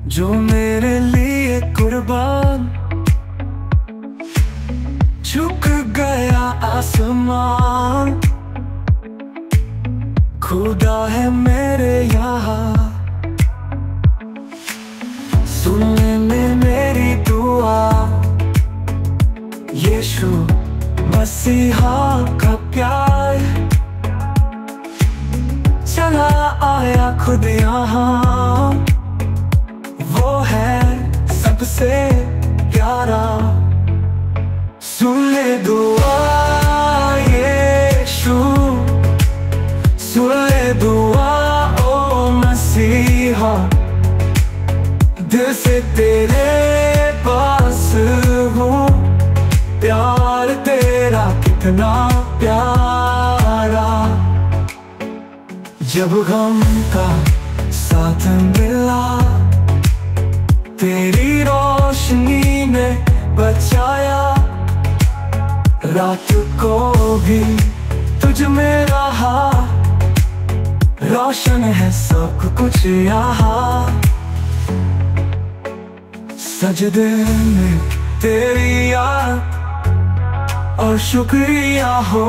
जो मेरे लिए कुर्बान। झुक गया आसमान, खुदा है मेरे यहाँ। सुन ले मेरी दुआ, यीशु मसीहा का प्यार। चला आया खुद यहाँ, वो है सबसे प्यारा। सुन ले दुआ यीशु, सुन ले दुआ ओ मसीहा। दिल से तेरे पास हूँ, प्यार तेरा कितना प्यारा। जब गम का साथ मिला, तेरी रोशनी ने बचाया। रात को भी तुझ में रहा, रोशन है सब कुछ यहाँ। सजदे में तेरी याद और शुक्रिया हो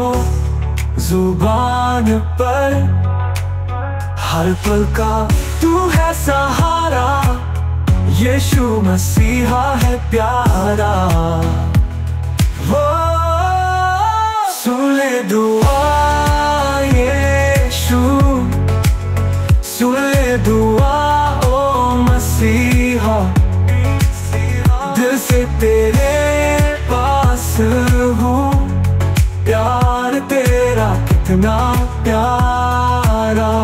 जुबान पर। हर पल का तू है सहारा, यीशु मसीहा है प्यारा। वो सुन ले दुआ यीशु, सुन ले दुआ ओ मसीहा। दिल से तेरे पास हूँ, प्यार तेरा कितना प्यारा।